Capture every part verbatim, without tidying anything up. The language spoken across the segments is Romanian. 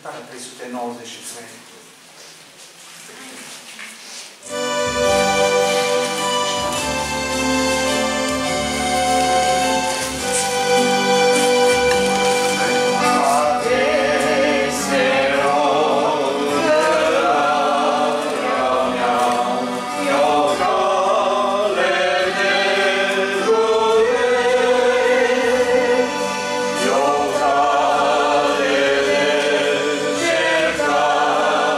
cântarea trei sute nouăzeci și trei. Yo,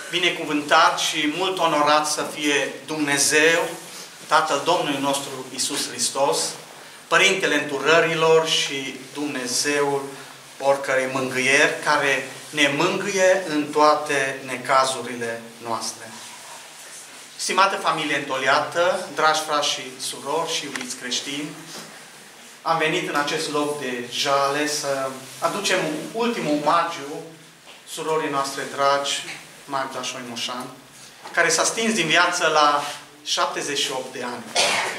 binecuvântat și mult onorat să fie Dumnezeu, Tatăl Domnului nostru Iisus Hristos, Părintele Înturărilor și Dumnezeul oricărei mângâieri, care ne mângâie în toate necazurile noastre. Stimată familie întoliată, dragi frați și surori și iubiți creștini, am venit în acest loc de jale să aducem ultimul omagiu surorii noastre dragi, Magda Șoimoșan, care s-a stins din viață la șaptezeci și opt de ani.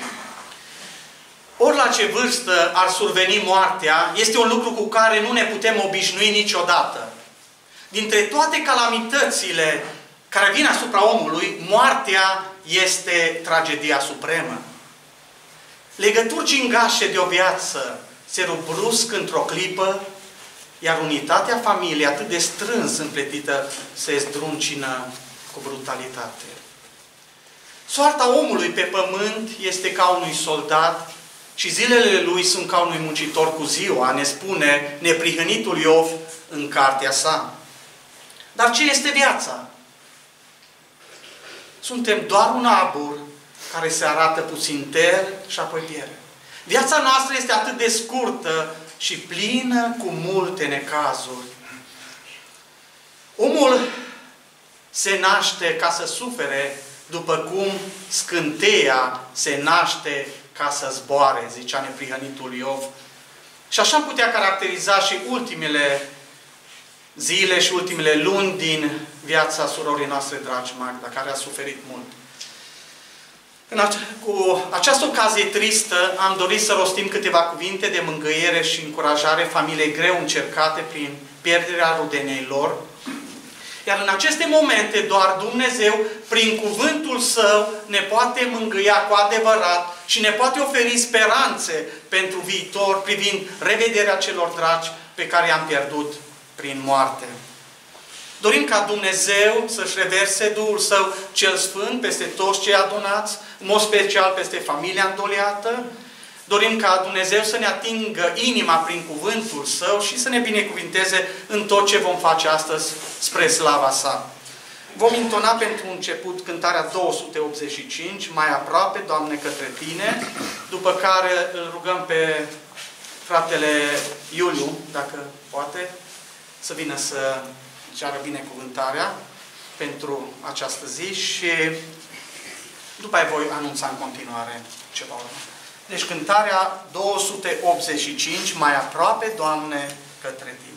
Ori la ce vârstă ar surveni moartea, este un lucru cu care nu ne putem obișnui niciodată. Dintre toate calamitățile care vin asupra omului, moartea este tragedia supremă. Legături gingașe de o viață se rup brusc într-o clipă, iar unitatea familiei, atât de strâns împletită, se zdruncină cu brutalitate. Soarta omului pe pământ este ca unui soldat și zilele lui sunt ca unui muncitor cu ziua, ne spune neprihănitul Iov în cartea sa. Dar ce este viața? Suntem doar un abur care se arată puțin ter și apoi pierde. Viața noastră este atât de scurtă și plină cu multe necazuri. Omul se naște ca să sufere, după cum scânteia se naște ca să zboare, zicea neprihănitul Iov. Și așa am putea caracteriza și ultimele zile și ultimele luni din viața surorii noastre dragi, Magda, care a suferit mult. Cu această ocazie tristă am dorit să rostim câteva cuvinte de mângâiere și încurajare familiei greu încercate prin pierderea rudenei lor. Iar în aceste momente doar Dumnezeu, prin cuvântul Său, ne poate mângâia cu adevărat și ne poate oferi speranțe pentru viitor privind revederea celor dragi pe care i-am pierdut prin moarte. Dorim ca Dumnezeu să-și reverse Duhul Său cel Sfânt peste toți cei adunați, în mod special peste familia îndoliată. Dorim ca Dumnezeu să ne atingă inima prin cuvântul Său și să ne binecuvinteze în tot ce vom face astăzi spre slava Sa. Vom intona pentru început cântarea două sute optzeci și cinci, Mai aproape, Doamne, către Tine, după care îl rugăm pe fratele Iuliu, dacă poate, să vină să ceară binecuvântarea pentru această zi și după aia voi anunța în continuare ceva urmă. Deci cântarea două sute optzeci și cinci, Mai aproape, Doamne, către Tine.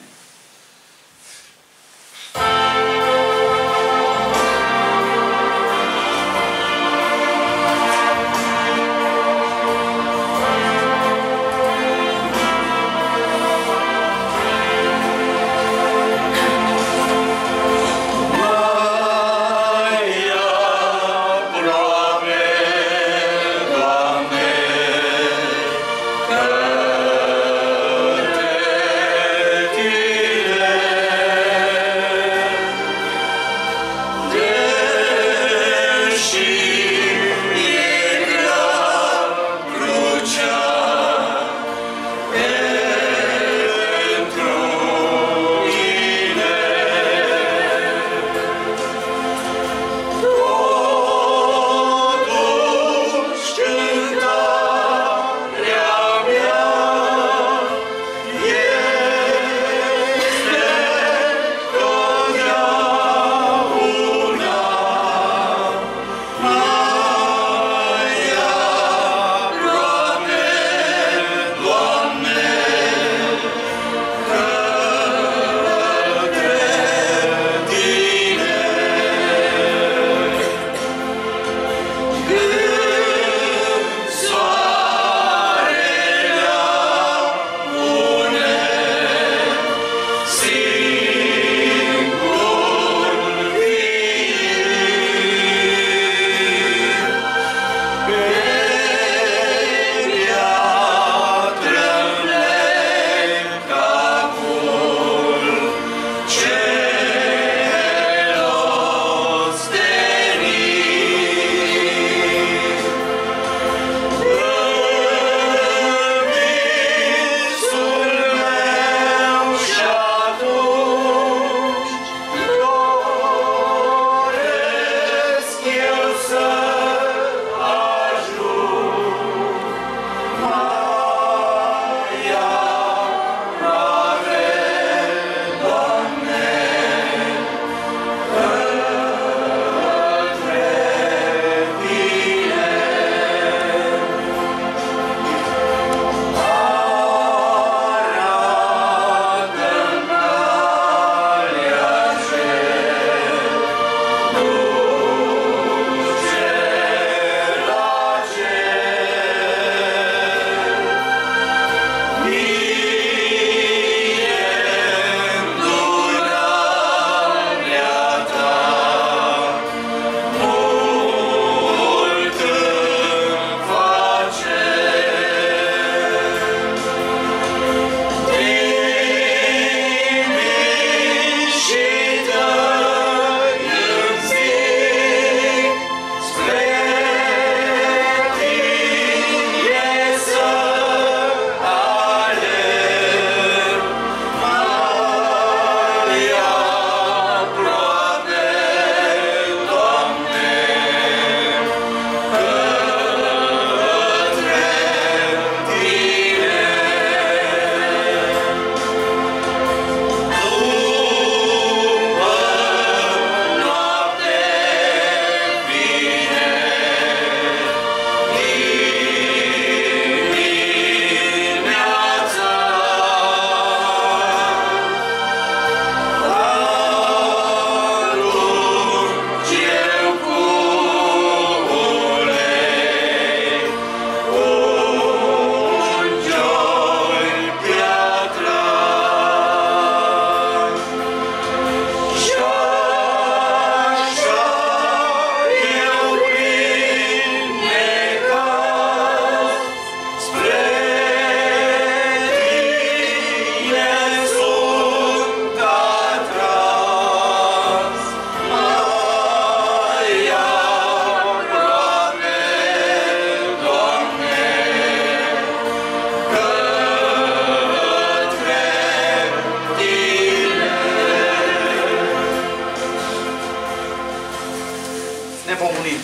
Tine.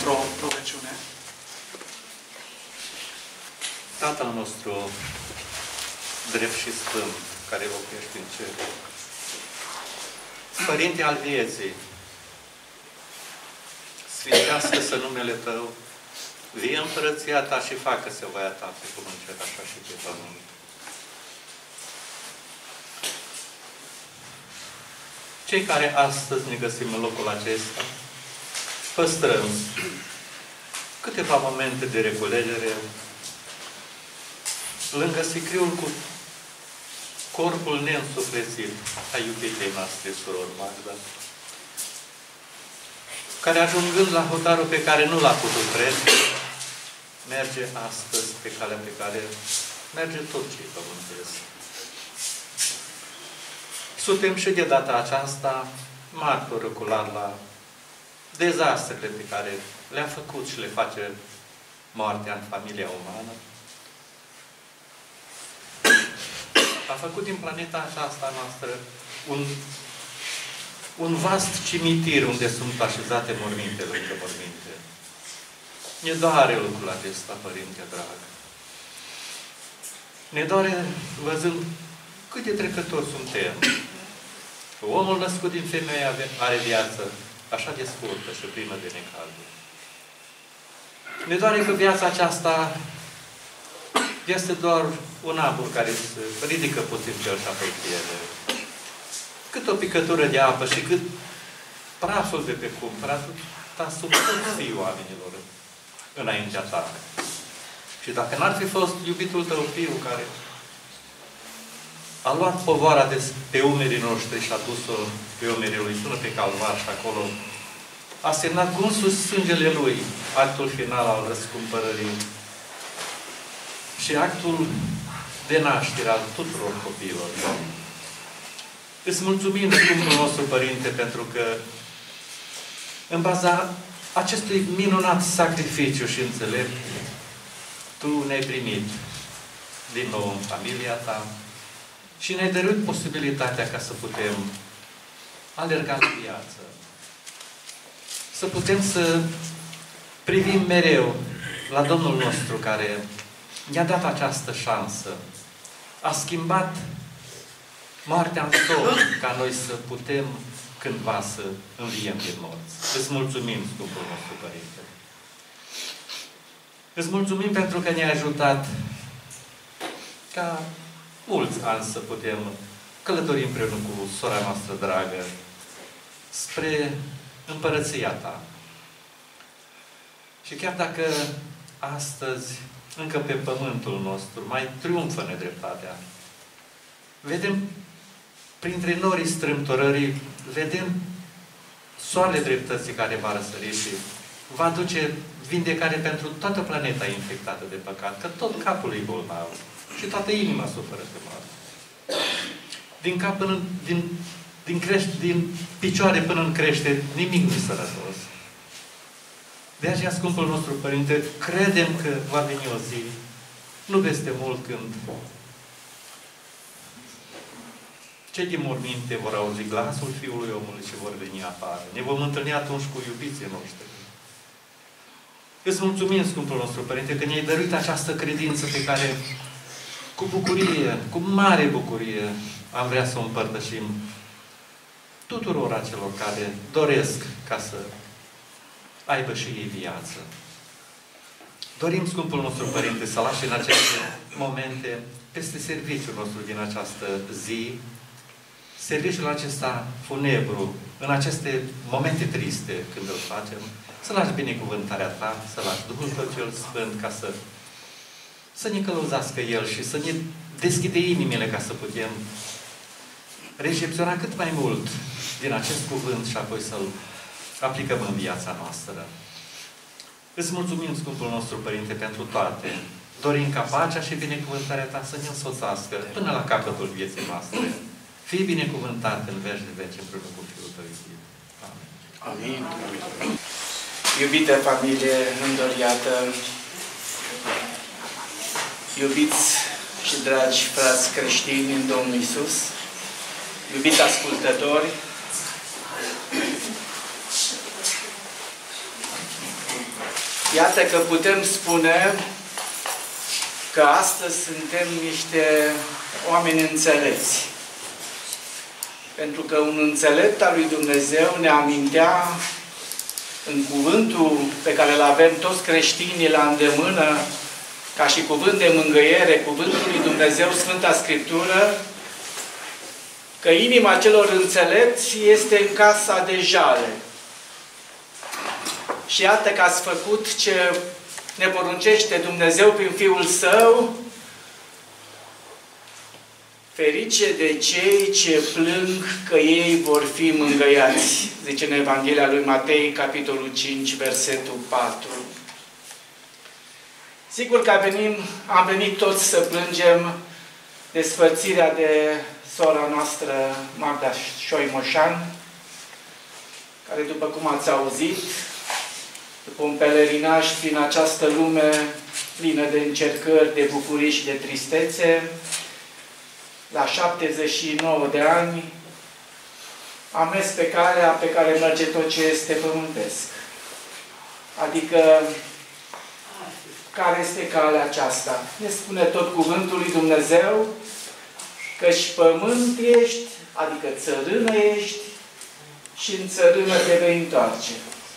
pro, rugăciune. Tatăl nostru, drept și sfânt, care locuiești în cer, Părinte al vieții, sfințească-se numele Tău, vie împărăția Ta și facă-se voia Ta, precum în cer, așa și pe pământ. Cei care astăzi ne găsim în locul acesta, păstrăm câteva momente de reculegere lângă sicriul cu corpul neînsuflețit a iubitei noastre, surori Magda, care ajungând la hotarul pe care nu l-a putut trece, merge astăzi pe calea pe care merge tot ce-i pământesc. Suntem și de data aceasta martori ocular la dezastrele pe care le-a făcut și le face moartea în familia umană. A făcut din planeta aceasta noastră un, un vast cimitir unde sunt așezate morminte lângă morminte. Ne doare lucrul acesta, Părinte drag. Ne doare văzând cât de trecători suntem. Omul născut din femeie are viață așa de scurtă și plină de necazuri. Ne doare că viața aceasta este doar un abur care se ridică puțin cel și apoi pierde. Cât o picătură de apă și cât praful de pe cumpăr, atâta sunt toți fiii oamenilor înaintea ta. Și dacă n-ar fi fost iubitul tău fiu care a luat povara de pe umerii noștri și a dus-o pe umerii lui până pe calvar și acolo a semnat cu însuși sângele lui actul final al răscumpărării și actul de naștere al tuturor copiilor. Îți mulțumim, Sfântul nostru Părinte, pentru că în baza acestui minunat sacrificiu și înțelept, Tu ne-ai primit din nou în familia Ta și ne-ai dăruit posibilitatea ca să putem alerga la viață. Să putem să privim mereu la Domnul nostru care ne-a dat această șansă. A schimbat moartea în somn ca noi să putem cândva să înviem din morți. Îți mulțumim, Sfântul nostru Părinte. Îți mulțumim pentru că ne-ai ajutat ca mulți ani să putem călători împreună cu sora noastră dragă spre împărăția Ta. Și chiar dacă astăzi, încă pe pământul nostru, mai triumfă nedreptatea, vedem printre norii strâmtorării, vedem soarele dreptății care va răsări și va aduce vindecare pentru toată planeta infectată de păcat, că tot capul e bolnav și toată inima suferă de moarte. Din cap până în, din, din, crește, din picioare până în crește, nimic nu-i sănătos. De aceea, Scumpul nostru Părinte, credem că va veni o zi, nu peste mult, când cei din morminte vor auzi glasul Fiului Omului și vor veni afară. Ne vom întâlni atunci cu iubiții noștri. Îți mulțumim, Scumpul nostru Părinte, că ne-ai dăruit această credință pe care, cu bucurie, cu mare bucurie, am vrea să o împărtășim tuturor acelor care doresc ca să aibă și ei viață. Dorim, Scumpul nostru Părinte, să lași în aceste momente, peste serviciul nostru din această zi, serviciul acesta funebru, în aceste momente triste când îl facem, să lași binecuvântarea Ta, să lași Duhul Tău cel Sfânt, ca să, să ne călăuzească El și să ne deschide inimile ca să putem recepționa cât mai mult din acest cuvânt și apoi să-l aplicăm în viața noastră. Îți mulțumim, Scumpul nostru Părinte, pentru toate. Dorim ca pacea și binecuvântarea Ta să ne însoțească până la capătul vieții noastre. Fii binecuvântat în veci de veci împreună cu Fiul Tău iubit. Amin. Amin. Iubite familie îndoriată, iubiți și dragi frați creștini în Domnul Iisus, iubiți ascultători, Iată că putem spune că astăzi suntem niște oameni înțelepți. Pentru că un înțelept al lui Dumnezeu ne amintea în cuvântul pe care îl avem toți creștinii la îndemână, ca și cuvânt de mângâiere, cuvântul lui Dumnezeu, Sfânta Scriptură, că inima celor înțelepți este în casa de jale. Și iată că ați făcut ce ne poruncește Dumnezeu prin Fiul Său, ferice de cei ce plâng că ei vor fi mângâiați, zice în Evanghelia lui Matei, capitolul cinci, versetul patru. Sigur că venim, am venit toți să plângem despărțirea de sora noastră, Magda Șoimoșan, care, după cum ați auzit, după un pelerinaj prin această lume plină de încercări, de bucurii și de tristețe, la șaptezeci și nouă de ani, a mers pe calea pe care merge tot ce este pământesc. Adică, care este calea aceasta? Ne spune tot cuvântul lui Dumnezeu, că-și pământ ești, adică țărână ești, și în țărână te vei întoarce.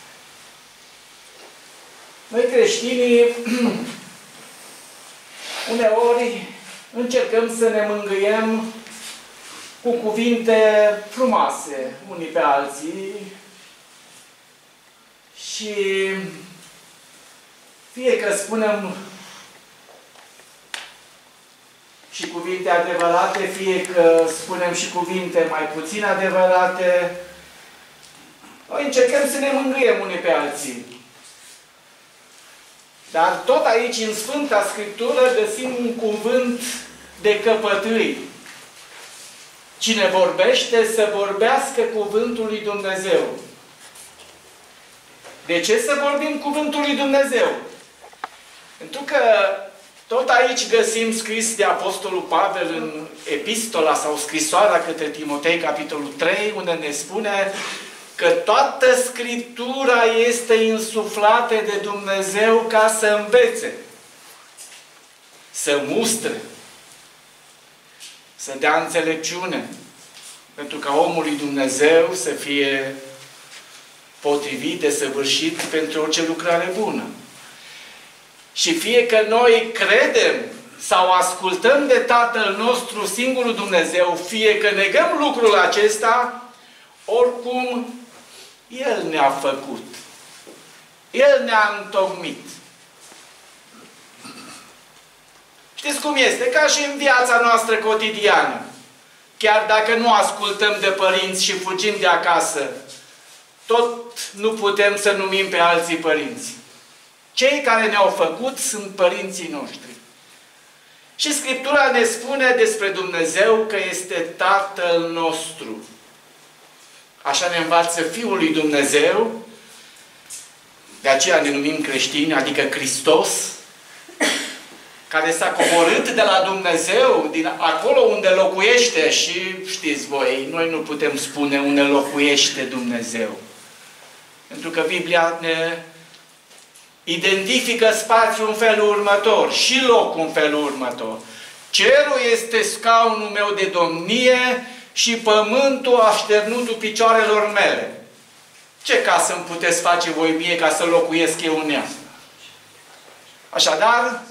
Noi creștinii, uneori, încercăm să ne mângâiem cu cuvinte frumoase unii pe alții și fie că spunem și cuvinte adevărate, fie că spunem și cuvinte mai puțin adevărate, noi încercăm să ne mângâiem unii pe alții. Dar tot aici, în Sfânta Scriptură, găsim un cuvânt de căpătâi. Cine vorbește, să vorbească cuvântul lui Dumnezeu. De ce să vorbim cuvântul lui Dumnezeu? Pentru că tot aici găsim scris de Apostolul Pavel în epistola sau scrisoarea către Timotei, capitolul trei, unde ne spune că toată Scriptura este insuflată de Dumnezeu ca să învețe, să mustre, să dea înțelepciune, pentru ca omul lui Dumnezeu să fie potrivit, desăvârșit pentru orice lucrare bună. Și fie că noi credem sau ascultăm de Tatăl nostru, singurul Dumnezeu, fie că negăm lucrul acesta, oricum El ne-a făcut. El ne-a întocmit. Știți cum este? Ca și în viața noastră cotidiană. Chiar dacă nu ascultăm de părinți și fugim de acasă, tot nu putem să numim pe alții părinți. Cei care ne-au făcut sunt părinții noștri. Și Scriptura ne spune despre Dumnezeu că este Tatăl nostru. Așa ne învață Fiul lui Dumnezeu, de aceea ne numim creștini, adică Hristos, care s-a coborât de la Dumnezeu, din acolo unde locuiește, și știți voi, noi nu putem spune unde locuiește Dumnezeu. Pentru că Biblia ne identifică spațiul în felul următor și locul în felul următor. Cerul este scaunul meu de domnie și pământul așternutul picioarelor mele. Ce casă îmi puteți face voi mie ca să locuiesc eu în ea? Așadar,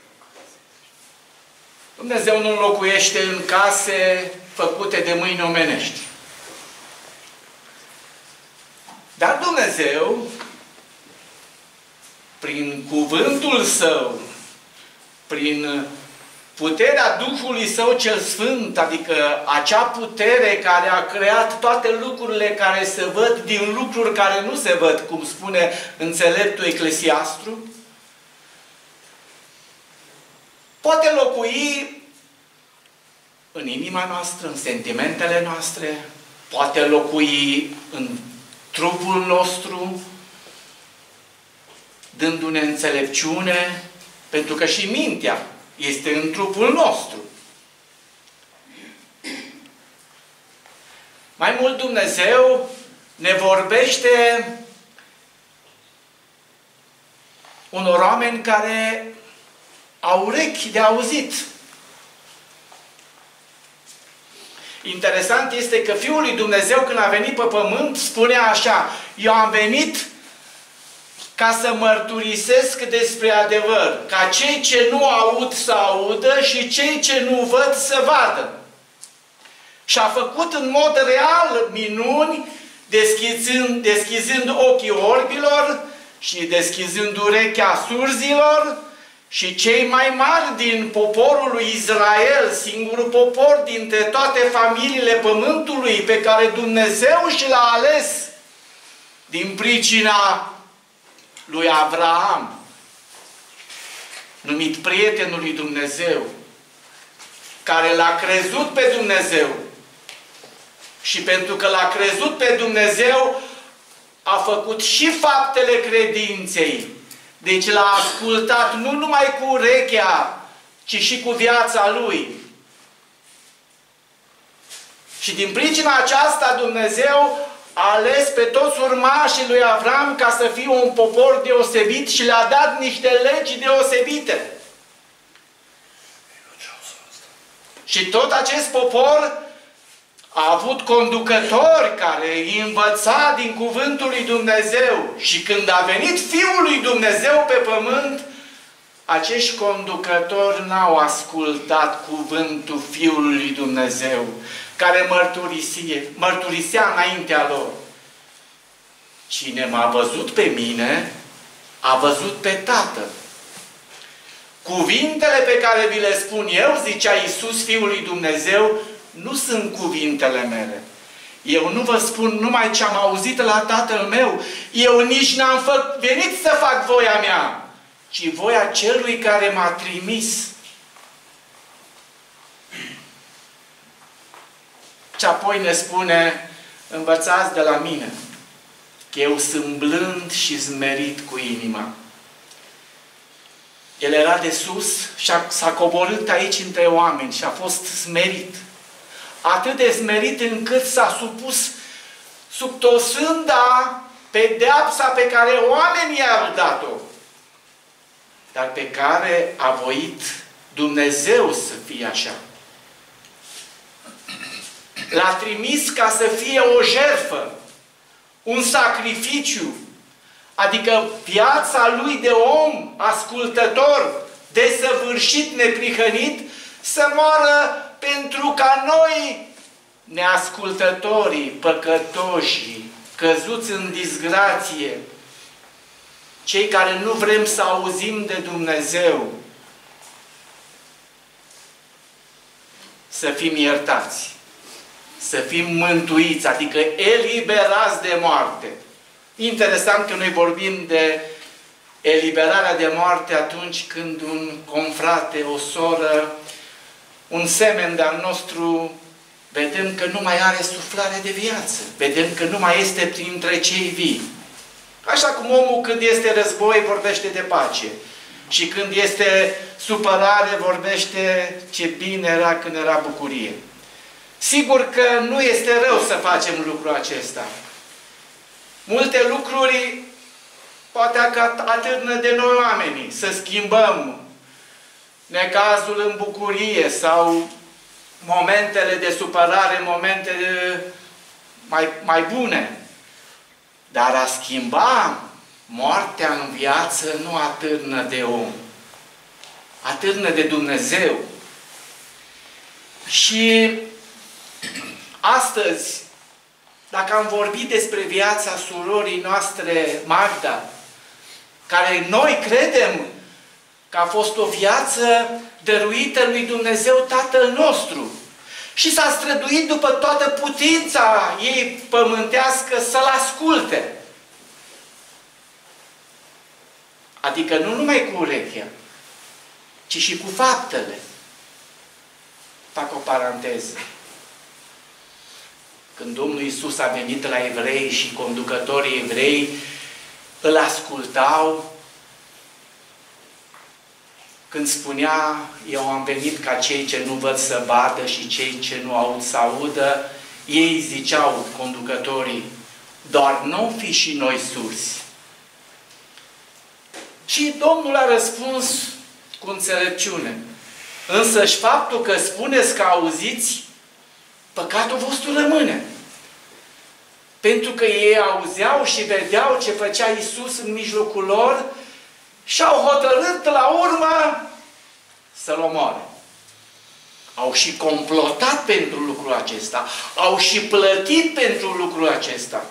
Dumnezeu nu locuiește în case făcute de mâini omenești. Dar Dumnezeu, prin cuvântul Său, prin puterea Duhului Său cel Sfânt, adică acea putere care a creat toate lucrurile care se văd din lucruri care nu se văd, cum spune înțeleptul Eclesiastru, poate locui în inima noastră, în sentimentele noastre, poate locui în trupul nostru, dându-ne înțelepciune, pentru că și mintea este în trupul nostru. Mai mult, Dumnezeu ne vorbește unor oameni care au urechi de auzit. Interesant este că Fiul lui Dumnezeu, când a venit pe pământ, spunea așa: eu am venit ca să mărturisesc despre adevăr, ca cei ce nu aud să audă și cei ce nu văd să vadă. Și a făcut în mod real minuni, deschizând, deschizând ochii orbilor și deschizând urechea surzilor, și cei mai mari din poporul lui Israel, singurul popor dintre toate familiile pământului pe care Dumnezeu și l-a ales din pricina lui Avraam, numit prietenul lui Dumnezeu, care l-a crezut pe Dumnezeu. Și pentru că l-a crezut pe Dumnezeu, a făcut și faptele credinței. Deci l-a ascultat nu numai cu urechea, ci și cu viața lui. Și din pricina aceasta Dumnezeu a ales pe toți urmașii lui Avram ca să fie un popor deosebit și le-a dat niște legi deosebite. Și tot acest popor a avut conducători care îi învăța din cuvântul lui Dumnezeu. Și când a venit Fiul lui Dumnezeu pe pământ, acești conducători n-au ascultat cuvântul Fiului lui Dumnezeu, care mărturisie, mărturisea înaintea lor: cine m-a văzut pe mine, a văzut pe Tatăl. Cuvintele pe care vi le spun eu, zicea Iisus, Fiul lui Dumnezeu, nu sunt cuvintele mele. Eu nu vă spun numai ce am auzit la Tatăl meu. Eu nici n-am venit să fac voia mea, ci voia celui care m-a trimis. Și apoi ne spune: învățați de la mine, că eu sunt blând și smerit cu inima. El era de sus și s-a coborât aici între oameni și a fost smerit. Atât de smerit încât s-a supus sub tosânda pedeapsa pe care oamenii i-au dat-o, dar pe care a voit Dumnezeu să fie așa. L-a trimis ca să fie o jertfă, un sacrificiu, adică viața lui de om ascultător, desăvârșit, neprihănit, să moară pentru ca noi, neascultătorii, păcătoșii, căzuți în disgrație, cei care nu vrem să auzim de Dumnezeu, să fim iertați, să fim mântuiți, adică eliberați de moarte. Interesant că noi vorbim de eliberarea de moarte atunci când un confrate, o soră, un semen de-al nostru, vedem că nu mai are suflare de viață. Vedem că nu mai este printre cei vii. Așa cum omul când este război vorbește de pace. Și când este supărare vorbește ce bine era când era bucurie. Sigur că nu este rău să facem lucrul acesta. Multe lucruri poate atârnă de noi oamenii, să schimbăm necazul în bucurie sau momentele de supărare, momentele mai, mai bune. Dar a schimba moartea în viață nu atârnă de om. Atârnă de Dumnezeu. Și astăzi, dacă am vorbit despre viața surorii noastre, Magda, care noi credem că a fost o viață dăruită lui Dumnezeu Tatăl nostru și s-a străduit după toată putința ei pământească să-L asculte. Adică nu numai cu urechea, ci și cu faptele. Fac o paranteză. Când Domnul Iisus a venit la evrei și conducătorii evrei îl ascultau, când spunea: eu am venit ca cei ce nu văd să vadă și cei ce nu aud să audă, ei ziceau, conducătorii: doar nu fi și noi surzi. Și Domnul a răspuns cu înțelepciune. Însă și faptul că spuneți că auziți, păcatul vostru rămâne. Pentru că ei auzeau și vedeau ce făcea Iisus în mijlocul lor și au hotărât la urmă să-L omoare. Au și complotat pentru lucrul acesta. Au și plătit pentru lucrul acesta.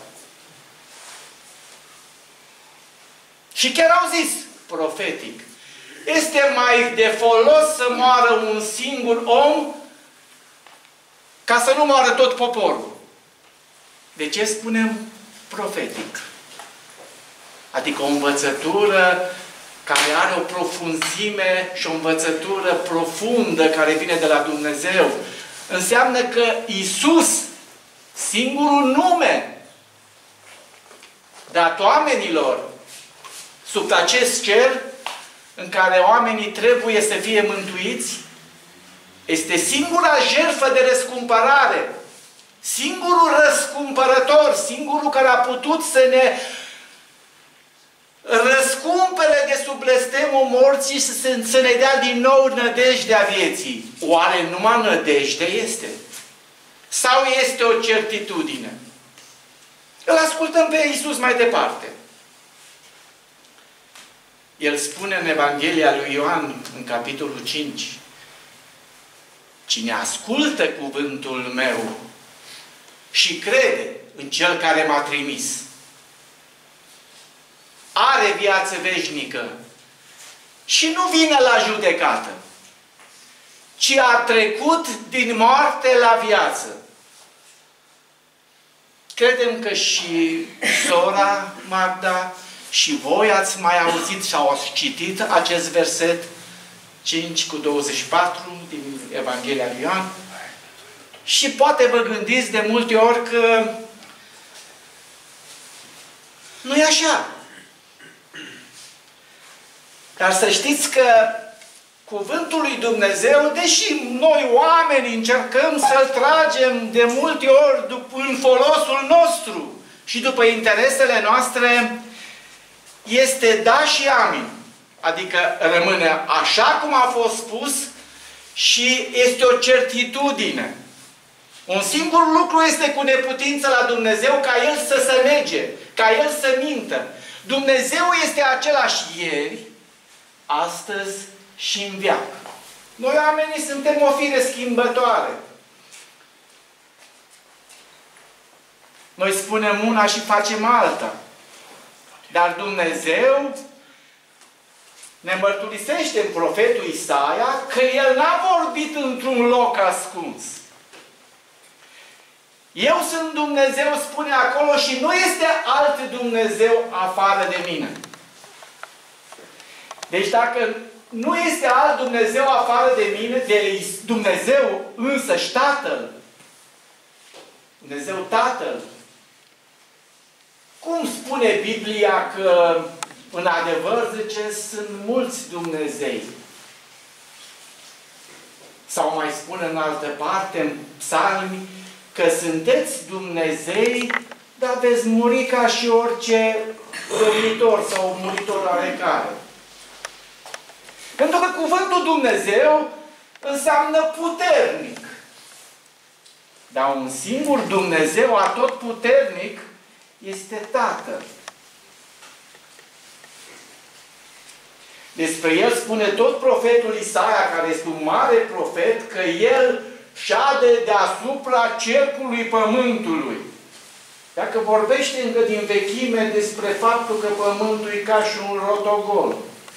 Și chiar au zis, profetic, este mai de folos să moară un singur om ca să nu moară tot poporul. De ce spunem profetic? Adică o învățătură care are o profunzime și o învățătură profundă care vine de la Dumnezeu. Înseamnă că Iisus, singurul nume dat oamenilor sub acest cer în care oamenii trebuie să fie mântuiți, este singura jertfă de răscumpărare. Singurul răscumpărător, singurul care a putut să ne răscumpere de sub blestemul morții și să, să ne dea din nou nădejdea vieții. Oare numai nădejde este? Sau este o certitudine? Îl ascultăm pe Iisus mai departe. El spune în Evanghelia lui Ioan, în capitolul cinci, cine ascultă cuvântul meu și crede în Cel care m-a trimis, are viață veșnică și nu vine la judecată, ci a trecut din moarte la viață. Credem că și sora Magda și voi ați mai auzit sau ați citit acest verset cinci cu douăzeci și patru din Evanghelia lui Ioan și poate vă gândiți de multe ori că nu e așa. Dar să știți că cuvântul lui Dumnezeu, deși noi oameni încercăm să-l tragem de multe ori în folosul nostru și după interesele noastre, este da și amin. Adică rămâne așa cum a fost spus și este o certitudine. Un singur lucru este cu neputință la Dumnezeu, ca El să se nege, ca El să mintă. Dumnezeu este același ieri, astăzi și în veac. Noi oamenii suntem o fire schimbătoare. Noi spunem una și facem alta. Dar Dumnezeu ne mărturisește în profetul Isaia că El n-a vorbit într-un loc ascuns. Eu sunt Dumnezeu, spune acolo, și nu este alt Dumnezeu afară de mine. Deci dacă nu este alt Dumnezeu afară de mine, de Dumnezeu însăși Tatăl, Dumnezeu Tatăl, cum spune Biblia că în adevăr, zice, sunt mulți Dumnezei? Sau mai spune în altă parte, în psalmi, că sunteți Dumnezei, dar veți muri ca și orice dormitor sau muritor oarecare. Pentru că cuvântul Dumnezeu înseamnă puternic. Dar un singur Dumnezeu atotputernic este Tatăl. Despre El spune tot profetul Isaia, care este un mare profet, că El șade deasupra cercului pământului. Dacă vorbește încă din vechime despre faptul că pământul e ca și un rotogol.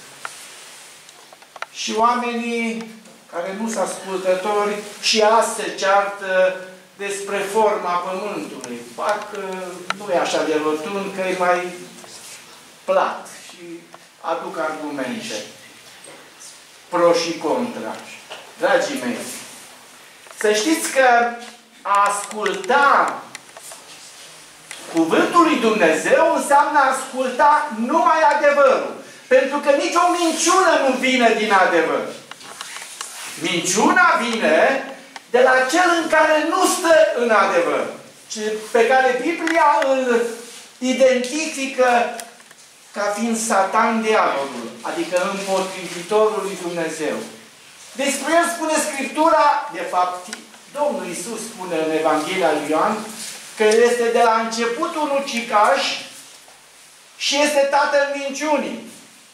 Și oamenii care nu sunt ascultători și azi se ceartă despre forma pământului. Parcă nu e așa de rotund, că e mai plat. Și aduc argumente pro și contra. Dragii mei, să știți că a asculta cuvântul lui Dumnezeu înseamnă a asculta numai adevărul. Pentru că nicio minciună nu vine din adevăr. Minciuna vine de la cel în care nu stă în adevăr, ci pe care Biblia îl identifică ca fiind Satan diavolul, adică împotrivitorul lui Dumnezeu. Despre el spune Scriptura, de fapt, Domnul Iisus spune în Evanghelia lui Ioan, că el este de la început un ucigaș și este tatăl minciunii.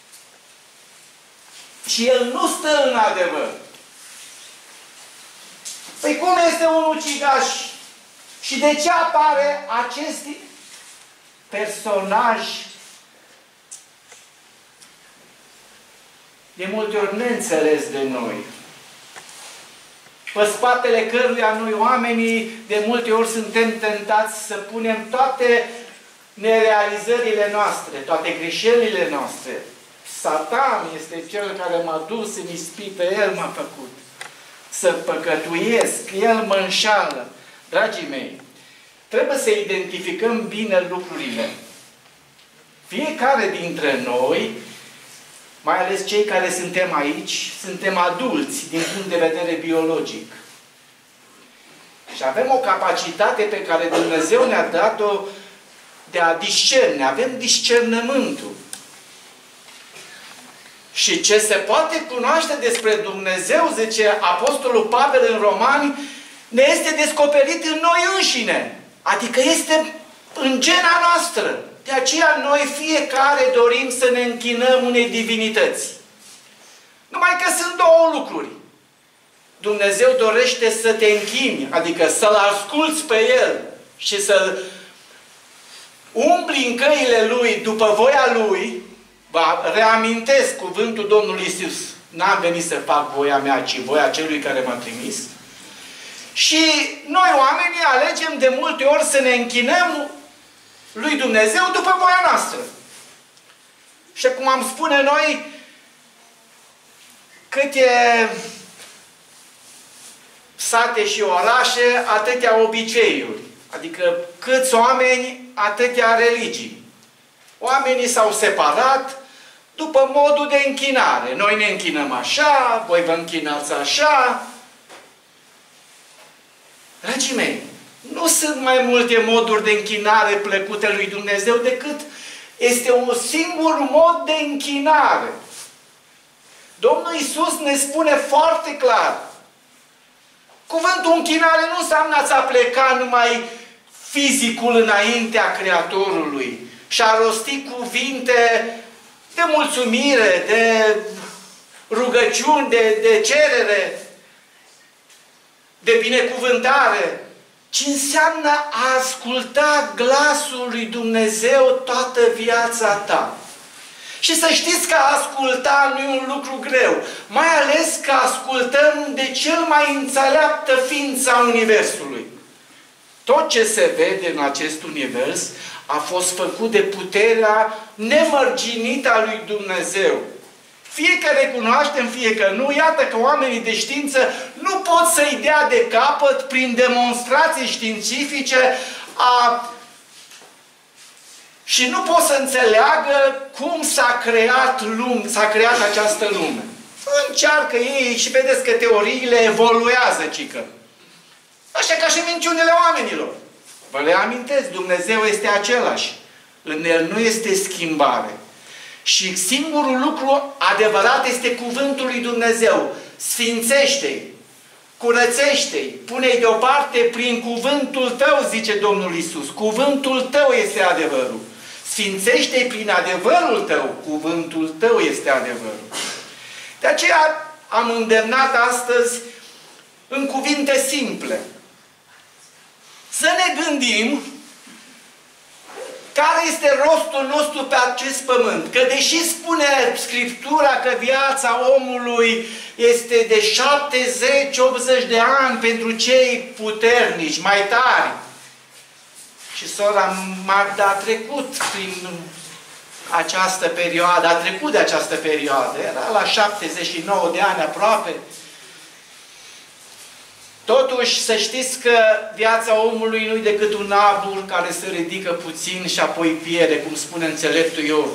Și el nu stă în adevăr. Păi cum este un ucigaș? Și de ce apare acest personaj de multe ori neînțeles de noi? Pe spatele căruia noi oamenii de multe ori suntem tentați să punem toate nerealizările noastre, toate greșelile noastre. Satan este cel care m-a dus în ispită, el m-a făcut să păcătuiesc, el mă înșală. Dragii mei, trebuie să identificăm bine lucrurile. Fiecare dintre noi, mai ales cei care suntem aici, suntem adulți din punct de vedere biologic. Și avem o capacitate pe care Dumnezeu ne-a dat-o de a discerne. Avem discernământul. Și ce se poate cunoaște despre Dumnezeu, zice Apostolul Pavel în Romani, ne este descoperit în noi înșine. Adică este în gena noastră. De aceea noi fiecare dorim să ne închinăm unei divinități. Numai că sunt două lucruri. Dumnezeu dorește să te închini, adică să-L asculți pe El și să umbli în căile Lui după voia Lui. Vă reamintesc cuvântul Domnului Iisus. N-am venit să fac voia mea, ci voia celui care m-a trimis. Și noi oamenii alegem de multe ori să ne închinăm lui Dumnezeu după voia noastră. Și cum am spune noi, câte sate și orașe, atâtea obiceiuri. Adică câți oameni, atâtea religii. Oamenii s-au separat după modul de închinare. Noi ne închinăm așa, voi vă închinați așa. Dragii mei, nu sunt mai multe moduri de închinare plăcute lui Dumnezeu decât este un singur mod de închinare. Domnul Iisus ne spune foarte clar. Cuvântul închinare nu înseamnă a pleca numai fizicul înaintea Creatorului și a rosti cuvinte de mulțumire, de rugăciuni, de, de cerere, de binecuvântare, ci înseamnă a asculta glasul lui Dumnezeu toată viața ta. Și să știți că a asculta nu e un lucru greu, mai ales că ascultăm de cel mai înțeleaptă ființă a Universului. Tot ce se vede în acest univers a fost făcut de puterea nemărginită a lui Dumnezeu. Fie că recunoaștem, fie că nu, iată că oamenii de știință nu pot să-i dea de capăt prin demonstrații științifice a... și nu pot să înțeleagă cum s-a creat lume, s-a creat această lume. Încearcă ei și vedeți că teoriile evoluează, cică. Așa ca și minciunile oamenilor. Vă le amintesc, Dumnezeu este același. În El nu este schimbare. Și singurul lucru adevărat este cuvântul lui Dumnezeu. Sfințește-i, curățește-i, pune-i deoparte prin cuvântul tău, zice Domnul Iisus. Cuvântul tău este adevărul. Sfințește-i prin adevărul tău. Cuvântul tău este adevărul. De aceea am îndemnat astăzi în cuvinte simple să ne gândim care este rostul nostru pe acest pământ. Că deși spune Scriptura că viața omului este de șaptezeci optzeci de ani pentru cei puternici, mai tari. Și sora Magda a trecut prin această perioadă, a trecut de această perioadă. Era la șaptezeci și nouă de ani aproape. Totuși, să știți că viața omului nu-i decât un abur care se ridică puțin și apoi pierde, cum spune înțeleptul Iov.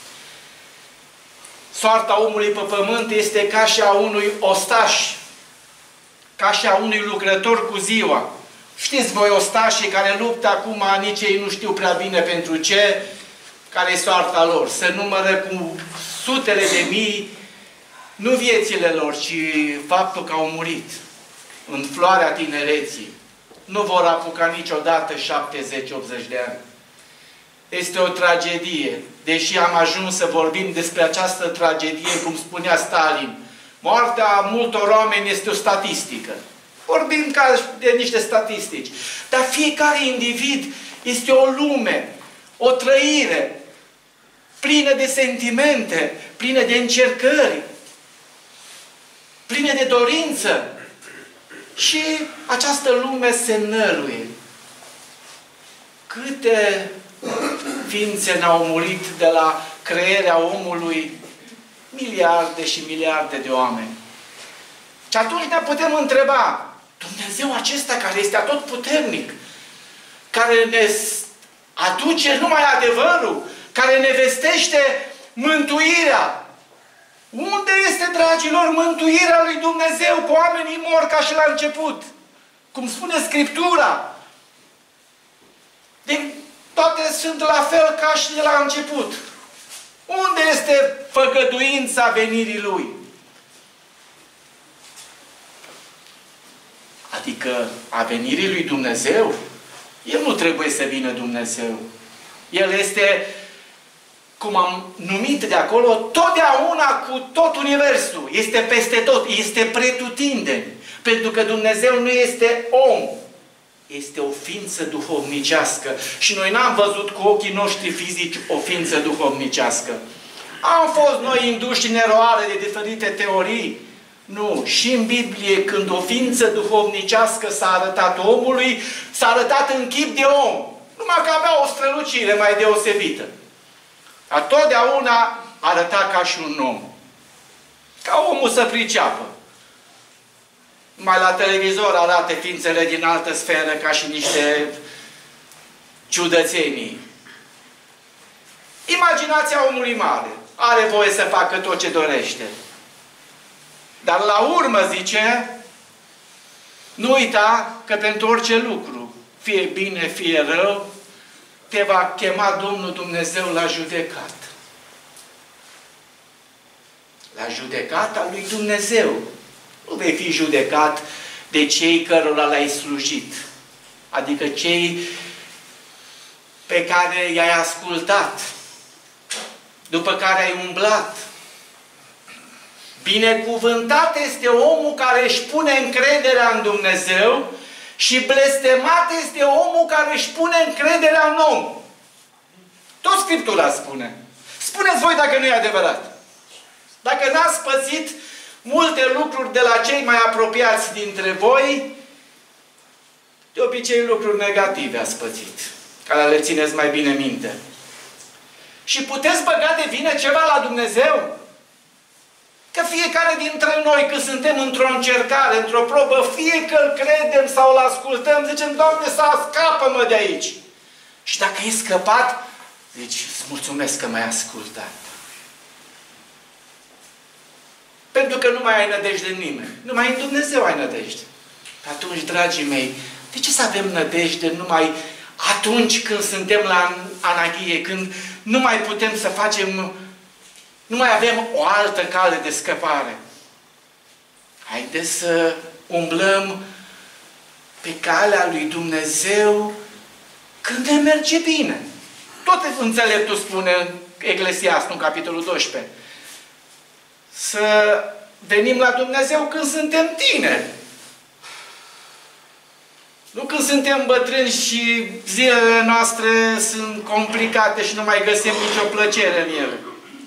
Soarta omului pe pământ este ca și a unui ostaș, ca și a unui lucrător cu ziua. Știți voi ostașii care luptă acum, nici ei nu știu prea bine pentru ce, care e soarta lor, se numără cu sutele de mii, nu viețile lor, ci faptul că au murit în floarea tinereții. Nu vor apuca niciodată șaptezeci optzeci de ani. Este o tragedie. Deși am ajuns să vorbim despre această tragedie, cum spunea Stalin, moartea multor oameni este o statistică. Vorbim ca de niște statistici. Dar fiecare individ este o lume, o trăire, plină de sentimente, plină de încercări, plină de dorință. Și această lume se năruie. Câte ființe n-au murit de la crearea omului? Miliarde și miliarde de oameni. Și atunci ne putem întreba, Dumnezeu acesta care este atotputernic, care ne aduce numai adevărul, care ne vestește mântuirea. Unde este, dragilor, mântuirea lui Dumnezeu cu oamenii mor ca și la început? Cum spune Scriptura. De, toate sunt la fel ca și de la început. Unde este făgăduința venirii Lui? Adică a venirii lui Dumnezeu? El nu trebuie să vină Dumnezeu. El este, cum am numit de acolo, totdeauna cu tot universul. Este peste tot. Este pretutindeni. Pentru că Dumnezeu nu este om. Este o ființă duhovnicească. Și noi n-am văzut cu ochii noștri fizici o ființă duhovnicească. Am fost noi induși în eroare de diferite teorii. Nu. Și în Biblie, când o ființă duhovnicească s-a arătat omului, s-a arătat în chip de om. Numai că avea o strălucire mai deosebită. Dar totdeauna arăta ca și un om. Ca omul să priceapă. Mai la televizor arată ființele din altă sferă ca și niște ciudățenii. Imaginația omului mare. Are voie să facă tot ce dorește. Dar la urmă, zice, nu uita că pentru orice lucru, fie bine, fie rău, te va chema Domnul Dumnezeu la judecat. La judecata lui Dumnezeu. Nu vei fi judecat de cei cărora l-ai slujit. Adică cei pe care i-ai ascultat, după care ai umblat. Binecuvântat este omul care își pune încrederea în Dumnezeu și blestemat este omul care își pune încrederea în om. Tot Scriptura spune. Spuneți voi dacă nu e adevărat. Dacă n-ați pățit multe lucruri de la cei mai apropiați dintre voi, de obicei lucruri negative ați pățit, care le țineți mai bine minte. Și puteți băga de vină ceva la Dumnezeu? Că fiecare dintre noi, când suntem într-o încercare, într-o probă, fie că îl credem sau îl ascultăm, zicem, Doamne, să scapă-mă de aici. Și dacă e scăpat, zici, îți mulțumesc că m-ai ascultat. Pentru că nu mai ai nădejde în nimeni. Numai în Dumnezeu ai nădejde. Atunci, dragii mei, de ce să avem nădejde numai atunci când suntem la anaghie, când nu mai putem să facem, nu mai avem o altă cale de scăpare? Haideți să umblăm pe calea lui Dumnezeu când ne merge bine. Tot înțeleptul spune în Eclesiastul, în capitolul doisprezece. Să venim la Dumnezeu când suntem tineri. Nu când suntem bătrâni și zilele noastre sunt complicate și nu mai găsim nicio plăcere în ele.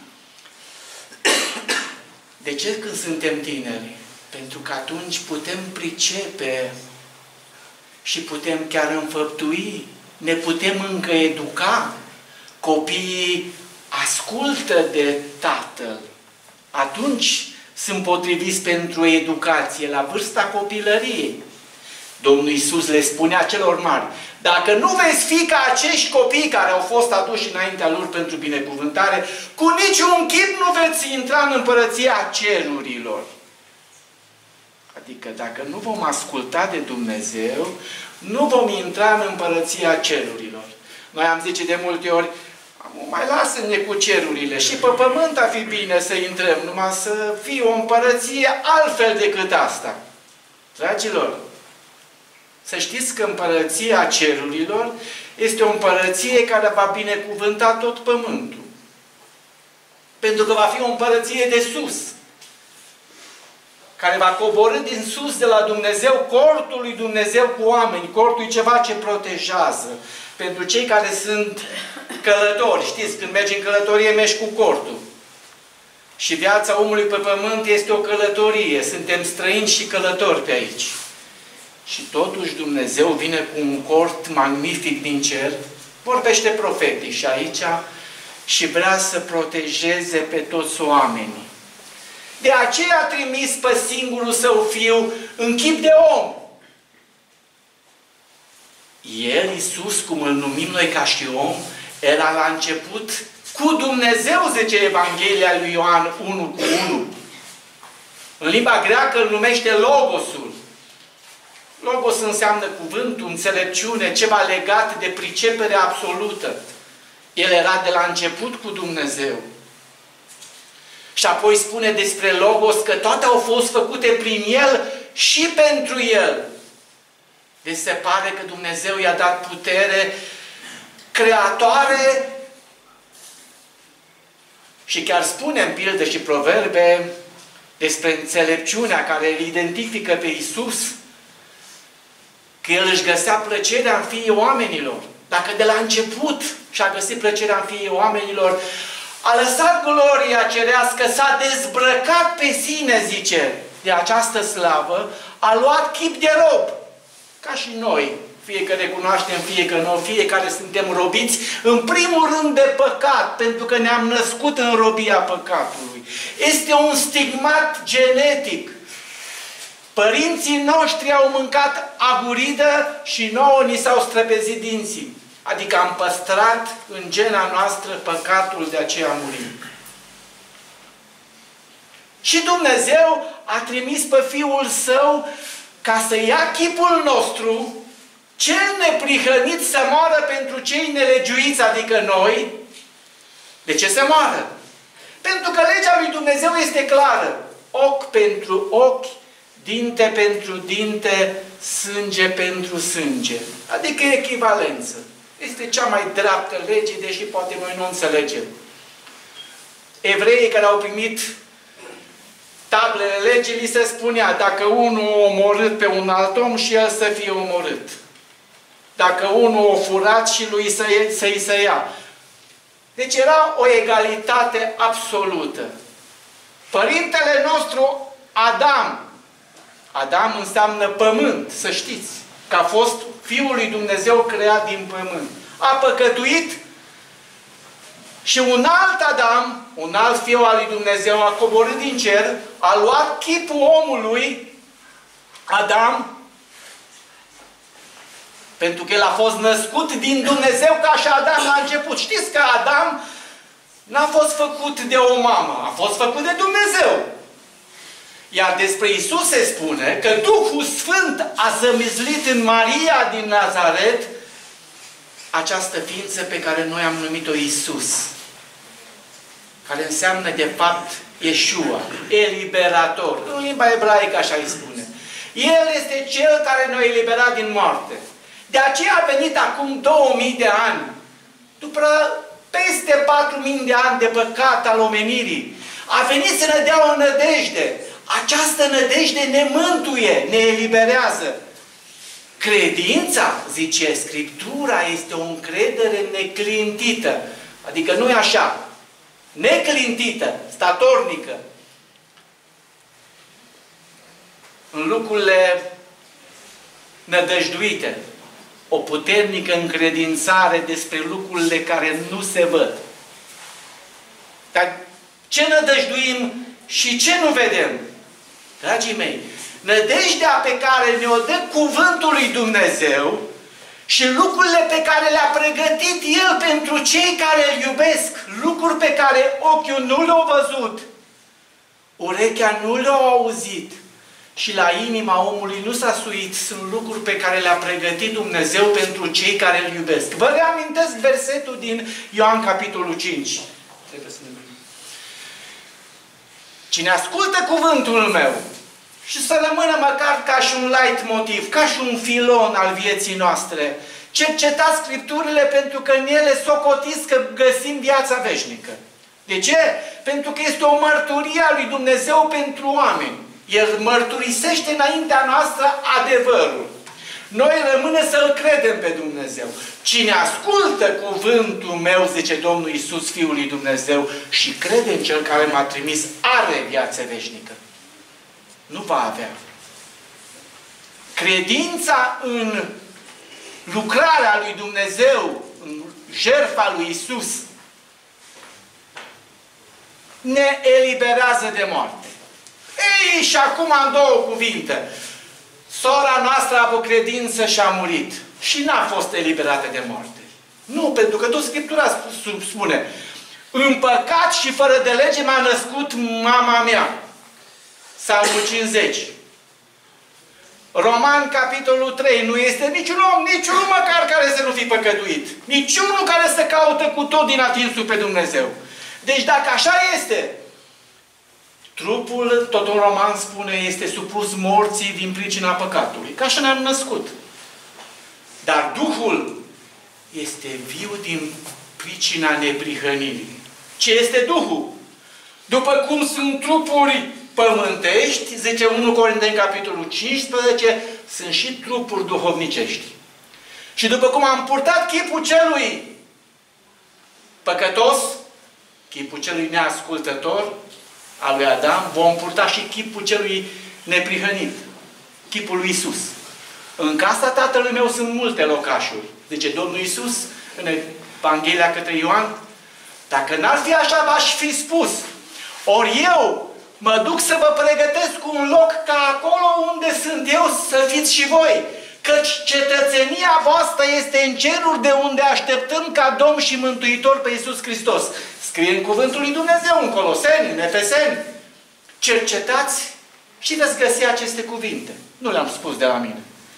De ce când suntem tineri? Pentru că atunci putem pricepe și putem chiar înfăptui. Ne putem încă educa. Copiii ascultă de Tatăl. Atunci sunt potriviți pentru educație, la vârsta copilăriei. Domnul Iisus le spunea celor mari, dacă nu veți fi ca acești copii care au fost aduși înaintea lor pentru binecuvântare, cu niciun chip nu veți intra în împărăția cerurilor. Adică dacă nu vom asculta de Dumnezeu, nu vom intra în împărăția cerurilor. Noi am zice de multe ori, Mai lasă-ne cu cerurile și pe pământ ar fi bine să intrăm, numai să fie o împărăție altfel decât asta. Dragilor, să știți că împărăția cerurilor este o împărăție care va binecuvânta tot pământul. Pentru că va fi o împărăție de sus, care va coborî din sus de la Dumnezeu, cortul lui Dumnezeu cu oameni. Cortul e ceva ce protejează. Pentru cei care sunt călători, știți, când mergi în călătorie, mergi cu cortul. Și viața omului pe pământ este o călătorie. Suntem străini și călători pe aici. Și totuși Dumnezeu vine cu un cort magnific din cer, vorbește profetic și aici, și vrea să protejeze pe toți oamenii. De aceea a trimis pe singurul Său Fiu în chip de om. El, Iisus, cum îl numim noi ca și om, era la început cu Dumnezeu, zice Evanghelia lui Ioan unu cu unu. În limba greacă îl numește Logosul. Logos înseamnă cuvântul, înțelepciune, ceva legat de pricepere absolută. El era de la început cu Dumnezeu. Și apoi spune despre Logos că toate au fost făcute prin El și pentru El. Deci se pare că Dumnezeu i-a dat putere creatoare și chiar spune în pildă și proverbe despre înțelepciunea care îl identifică pe Iisus, că El își găsea plăcerea în fiii oamenilor. Dacă de la început și-a găsit plăcerea în fiii oamenilor, a lăsat gloria cerească, s-a dezbrăcat pe sine, zice, de această slavă, a luat chip de rob. Ca și noi, fie că recunoaștem, fie că nu, fiecare suntem robiți, în primul rând de păcat, pentru că ne-am născut în robia păcatului. Este un stigmat genetic. Părinții noștri au mâncat aguridă și nouă ni s-au străpezit dinții. Adică am păstrat în gena noastră păcatul, de aceea murim. Și Dumnezeu a trimis pe Fiul Său ca să ia chipul nostru, cel neprihănit, să moară pentru cei nelegiuiți, adică noi. De ce să moară? Pentru că legea lui Dumnezeu este clară. Ochi pentru ochi, dinte pentru dinte, sânge pentru sânge. Adică echivalență. Este cea mai dreaptă lege, deși poate noi nu înțelegem. Evreii care au primit tablele legii, li se spunea, dacă unul a omorât pe un alt om, și el să fie omorât. Dacă unul a furat, și lui să-i să ia. Deci era o egalitate absolută. Părintele nostru, Adam, Adam înseamnă pământ, să știți, că a fost Fiul lui Dumnezeu creat din pământ. A păcătuit și un alt Adam, un alt Fiu al lui Dumnezeu, a coborât din cer, a luat chipul omului, Adam, pentru că el a fost născut din Dumnezeu ca și Adam la început. Știți că Adam n-a fost făcut de o mamă, a fost făcut de Dumnezeu. Iar despre Iisus se spune că Duhul Sfânt a zămizlit în Maria din Nazaret această ființă pe care noi am numit-o Iisus. Care înseamnă, de fapt, Yeshua, eliberator. În limba ebraică așa îi spune. El este Cel care ne-a eliberat din moarte. De aceea a venit acum două mii de ani, după peste patru mii de ani de păcat al omenirii. A venit să ne dea o nădejde. Această nădejde ne mântuie, ne eliberează. Credința, zice Scriptura, este o încredere neclintită. Adică nu e așa. Neclintită, statornică. În lucrurile nădăjduite. O puternică încredințare despre lucrurile care nu se văd. Dar ce nădăjduim și ce nu vedem? Dragii mei, nădejdea pe care ne-o dă cuvântul lui Dumnezeu și lucrurile pe care le-a pregătit El pentru cei care îl iubesc, lucruri pe care ochiul nu le-a văzut, urechea nu le-a auzit și la inima omului nu s-a suit. Sunt lucruri pe care le-a pregătit Dumnezeu pentru cei care îl iubesc. Vă reamintesc versetul din Ioan, capitolul cinci. Trebuie să ne gândim. Cine ascultă cuvântul meu și să rămână măcar ca și un light motiv, ca și un filon al vieții noastre, cercetați Scripturile pentru că în ele socotiți că găsim viața veșnică. De ce? Pentru că este o mărturie a lui Dumnezeu pentru oameni. El mărturisește înaintea noastră adevărul. Noi rămâne să-L credem pe Dumnezeu. Cine ascultă cuvântul meu, zice Domnul Iisus, Fiul lui Dumnezeu, și crede în Cel care m-a trimis, are viață veșnică. Nu va avea. Credința în lucrarea lui Dumnezeu, în jertfa lui Iisus, ne eliberează de moarte. Ei, și acum în două cuvinte. Sora noastră a avut credință și a murit. Și n-a fost eliberată de moarte. Nu, pentru că tot Scriptura spune: în păcat și fără de lege m-a născut mama mea. Psalmul cincizeci. Roman, capitolul trei. Nu este niciun om, niciunul măcar care să nu fi păcătuit. Niciunul care să caută cu tot din atinsul pe Dumnezeu. Deci dacă așa este, trupul, tot un roman spune, este supus morții din pricina păcatului. Că așa ne-am născut. Dar Duhul este viu din pricina neprihănirii. Ce este Duhul? După cum sunt trupuri pământești, zice unu Corinteni, capitolul cincisprezece, sunt și trupuri duhovnicești. Și după cum am purtat chipul celui păcătos, chipul celui neascultător, al lui Adam, vom purta și chipul celui neprihănit. Chipul lui Iisus. În casa Tatălui meu sunt multe locașuri. Zice Domnul Iisus în Evanghelia către Ioan. Dacă n-ar fi așa, v-aș fi spus. Ori eu mă duc să vă pregătesc un loc ca acolo unde sunt eu să fiți și voi. Căci cetățenia voastră este în ceruri, de unde așteptăm ca Domn și Mântuitor pe Iisus Hristos. Scrie în cuvântul lui Dumnezeu, în Coloseni, în Efeseni. Cercetați și veți găsi aceste cuvinte. Nu le-am spus de la mine.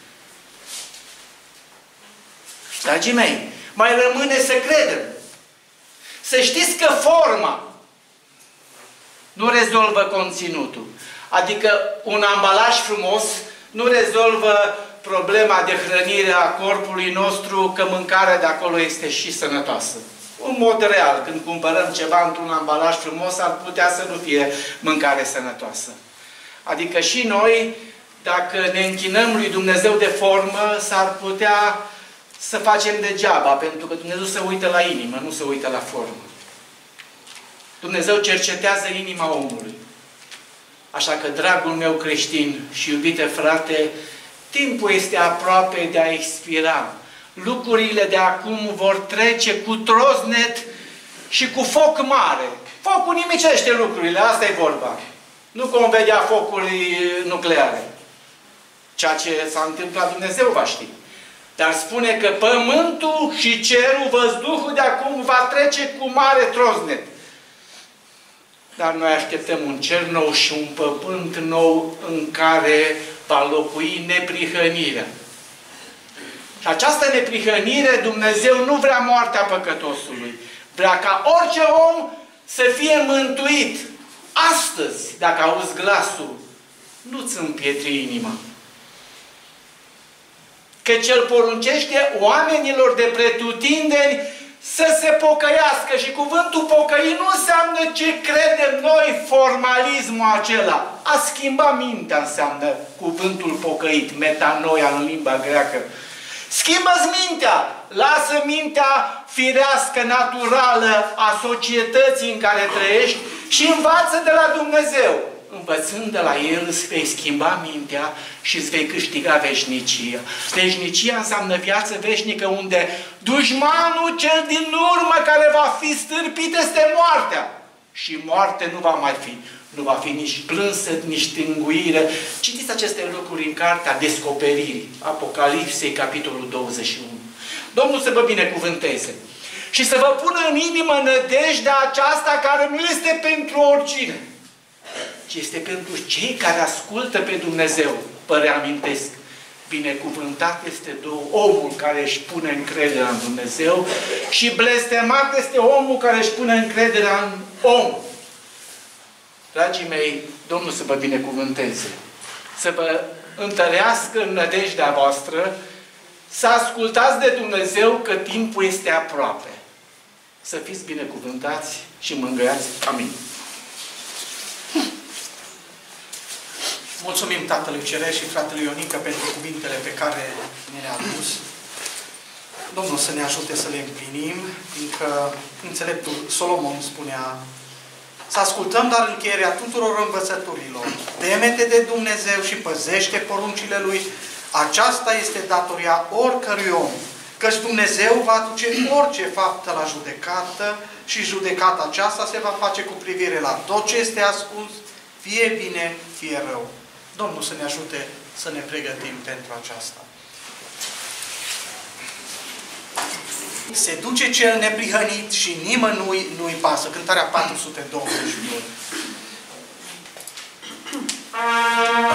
Dragii mei, mai rămâne să credem. Să știți că forma nu rezolvă conținutul. Adică un ambalaj frumos nu rezolvă problema de hrănire a corpului nostru, că mâncarea de acolo este și sănătoasă. În mod real, când cumpărăm ceva într-un ambalaj frumos, ar putea să nu fie mâncare sănătoasă. Adică și noi, dacă ne închinăm lui Dumnezeu de formă, s-ar putea să facem degeaba, pentru că Dumnezeu se uită la inimă, nu se uită la formă. Dumnezeu cercetează inima omului. Așa că, dragul meu creștin și iubite frate, timpul este aproape de a expira. Lucrurile de acum vor trece cu troznet și cu foc mare. Focul nimicește lucrurile, asta e vorba. Nu cum vedea focuri nucleare. Ceea ce s-a întâmplat, Dumnezeu va ști. Dar spune că pământul și cerul, văzduhul de acum va trece cu mare troznet. Dar noi așteptăm un cer nou și un pământ nou în care va locui neprihănirea. Și această neprihănire, Dumnezeu nu vrea moartea păcătosului. Vrea ca orice om să fie mântuit. Astăzi, dacă auzi glasul, nu-ți împietri inima. Căci El poruncește oamenilor de pretutindeni să se pocăiască. Și cuvântul pocăi nu înseamnă ce credem noi, formalismul acela. A schimba mintea înseamnă cuvântul pocăit, metanoia în limba greacă. Schimbă-ți mintea! Lasă mintea firească, naturală a societății în care trăiești și învață de la Dumnezeu. Învățând de la El îți vei schimba mintea și îți vei câștiga veșnicia. Veșnicia înseamnă viață veșnică unde dușmanul cel din urmă care va fi stârpit este moartea. Și moarte nu va mai fi. Nu va fi nici plânsăt, nici tânguire. Citiți aceste lucruri în Cartea Descoperirii, Apocalipsei, capitolul douăzeci și unu. Domnul să vă binecuvânteze și să vă pună în inimă nădejdea aceasta care nu este pentru oricine, ci este pentru cei care ascultă pe Dumnezeu. Vă reamintesc, binecuvântat este omul care își pune încrederea în Dumnezeu și blestemat este omul care își pune încrederea în om. Dragii mei, Domnul să vă binecuvânteze, să vă întărească în nădejdea voastră, să ascultați de Dumnezeu că timpul este aproape. Să fiți binecuvântați și mângâiați. Amin. Mulțumim Tatălui Ceresc și fratelui Ionică pentru cuvintele pe care ne le-a adus. Domnul să ne ajute să le împlinim, fiindcă înțeleptul Solomon spunea: să ascultăm dar încheierea tuturor învățăturilor. Teme-te de Dumnezeu și păzește poruncile Lui. Aceasta este datoria oricărui om, căci Dumnezeu va aduce orice faptă la judecată și judecata aceasta se va face cu privire la tot ce este ascuns, fie bine, fie rău. Domnul să ne ajute să ne pregătim pentru aceasta. Se duce cel neprihănit și nimănui nu-i pasă. Cântarea patru sute douăzeci și doi.